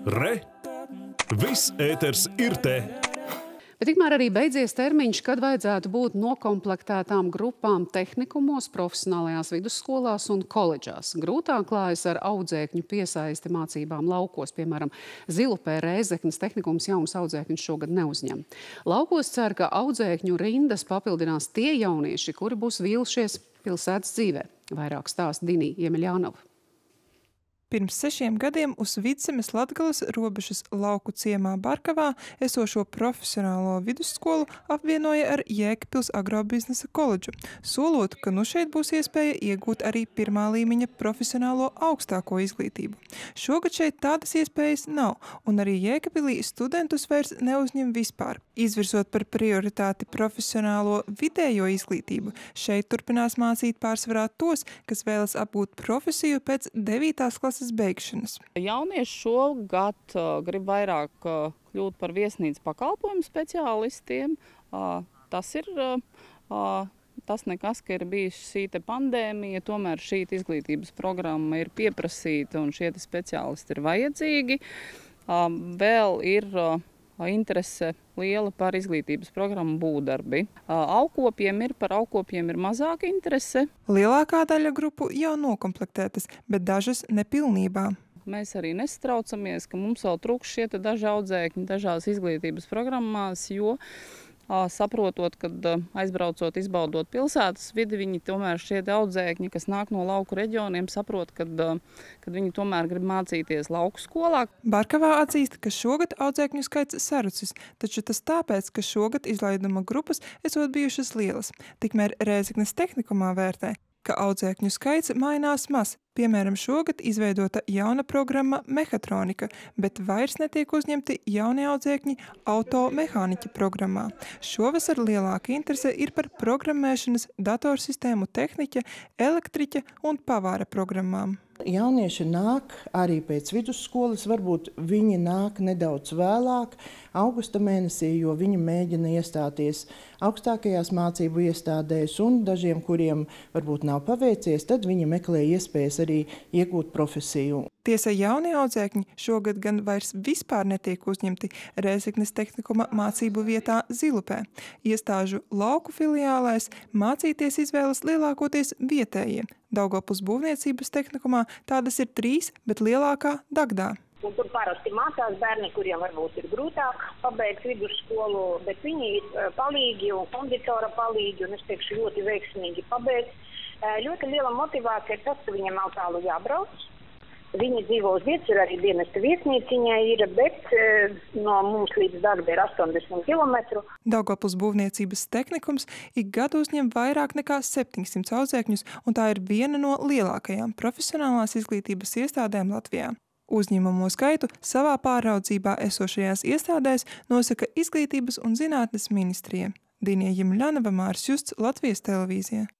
Re! Viss ēters ir te! Bet tikmēr arī beidzies termiņš, kad vajadzētu būt nokomplektētām grupām tehnikumos, profesionālajās vidusskolās un koledžās. Grūtāk klājas ar audzēkņu piesaisti mācībām laukos. Piemēram, Zilupē Rēzeknes tehnikums jaunus audzēkņus šogad neuzņem. Laukos cer, ka audzēkņu rindas papildinās tie jaunieši, kuri būs vīlušies pilsētas dzīvē. Vairāk stāsta Dinija Iemeļānova. Pirms 6 gadiem uz Vidzemes Latgales robežas lauku ciemā Barkavā esošo profesionālo vidusskolu apvienoja ar Jēkabpils agrobiznesa koledžu, solot, ka nu šeit būs iespēja iegūt arī pirmā līmeņa profesionālo augstāko izglītību. Šogad šeit tādas iespējas nav, un arī Jēkabpilī studentus vairs neuzņem vispār. Izvirzot par prioritāti profesionālo vidējo izglītību, šeit turpinās mācīt pārsvarā tos, kas vēlas apgūt profesiju pēc 9. klases beigšanas. Jaunieši šogad grib vairāk kļūt par viesnīcas pakalpojumu speciālistiem. Tas nekas, ka ir bijusi šī pandēmija, tomēr šī izglītības programma ir pieprasīta un šie speciālisti ir vajadzīgi. Vēl ir interese liela par izglītības programmu būvdarbi. Par augkopiem ir mazāka interese. Lielākā daļa grupu jau nokomplektētas, bet dažas nepilnībā. Mēs arī nestraucamies, ka mums vēl trūkst šie daži audzēkņi dažās izglītības programmās, jo saprotot, kad aizbraucot, izbaudot pilsētas vidi, viņi tomēr šie audzēkņi, kas nāk no lauku reģioniem, saprot, kad viņi tomēr grib mācīties lauku skolā. Barkavā atzīst, ka šogad audzēkņu skaits sarucis, taču tas tāpēc, ka šogad izlaiduma grupas esot bijušas lielas. Tikmēr Rēzeknes tehnikumā vērtē, ka audzēkņu skaits mainās maz. Piemēram, šogad izveidota jauna programma Mehatronika, bet vairs netiek uzņemti jaunie audzēkņi automehāniķa programmā. Šovasar lielāka interese ir par programmēšanas, datorsistēmu tehniķa, elektriķa un pavāra programmām. Jaunieši nāk arī pēc vidusskolas, varbūt viņi nāk nedaudz vēlāk, augusta mēnesī, jo viņi mēģina iestāties augstākajās mācību iestādēs, un dažiem, kuriem varbūt nav paveicies, tad viņi meklē iespējas arī iegūt profesiju. Tiesa, jaunie audzēkņi šogad gan vairs vispār netiek uzņemti Rēzeknes tehnikuma mācību vietā Zilupē. Iestāžu lauku filiālēs mācīties izvēlas lielākoties vietējie. Daugavpils būvniecības tehnikumā tādas ir 3, bet lielākā Dagdā. Un tur parasti mācās bērni, kuriem varbūt ir grūtāk pabeigt vidusskolu, bet viņi ir palīgi un konditora palīgi, un es teikšu ļoti veiksmīgi pabeigt. Ļoti liela motivācija ir tas, ka viņiem nav tālu jābrauc. Viņi dzīvo uz vietas, ir arī dienesta viesnīciņai, bet no mums līdz Dagdai ir 80 km. Daugavpils būvniecības tehnikums ik gadu uzņem vairāk nekā 700 audzēkņus, un tā ir viena no lielākajām profesionālās izglītības iestādēm Latvijā. Uzņēmumu skaitu savā pāraudzībā esošajās iestādēs nosaka Izglītības un zinātnes ministrija. Dinija Iemeļānova, Māris Justs, Latvijas televīzija.